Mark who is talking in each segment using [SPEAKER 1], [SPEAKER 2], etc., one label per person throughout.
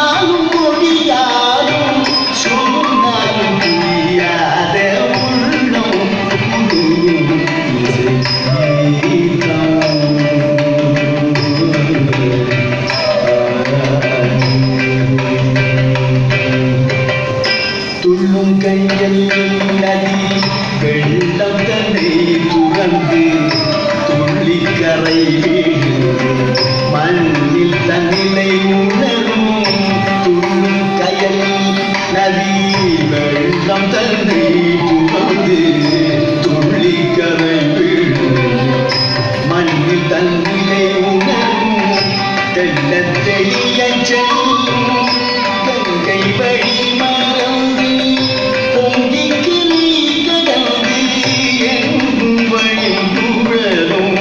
[SPEAKER 1] மண்ணில் தன்னிலை உணரும் துள்ளும் கயல் நதி வெள்ளம் தன்னை புகழ்ந்து துள்ளி கரை வீழும் மண்ணில் தன்னிலை உணரும் தெல்ல தெளிய செல்லும் கங்கை வழி மறந்து பொங்கிக்கு நீ கடந்து எங்கும் வழி புகழும்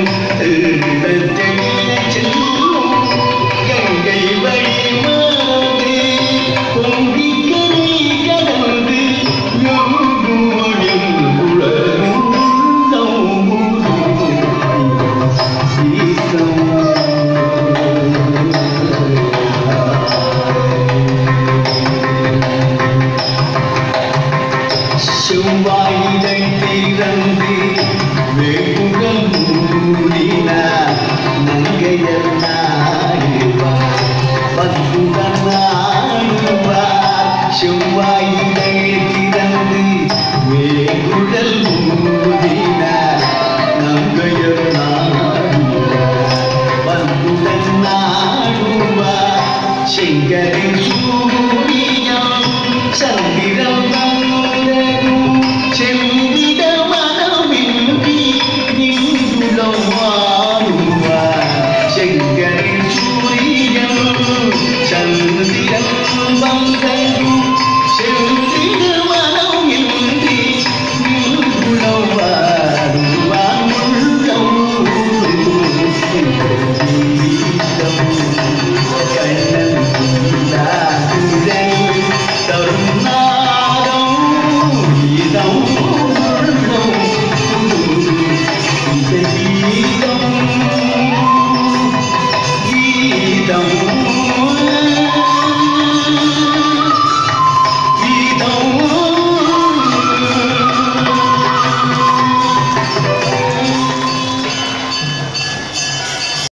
[SPEAKER 1] செவ்வாயிடை திறந்து வேகுழல் மூடினார் நங்கையர் நாடுவார் பத்துடன் நாடுவார் செவ்வாயிடை திறந்து வேகுழல் மூடினார் நங்கையர் நாடுவார் பத்துடன் நாடுவார் செங்கரின் சூரியம் சந்திரம் செல்விட மனமின்றி நின்றுளம் வாழுவார் செங்கரின் சூரியன் சந்திரன் வந்தரும் செல்விட மனமின்றி நின்றுளம் வாழுவார் உள்ளம் கண்ணன் தரும் கீதம்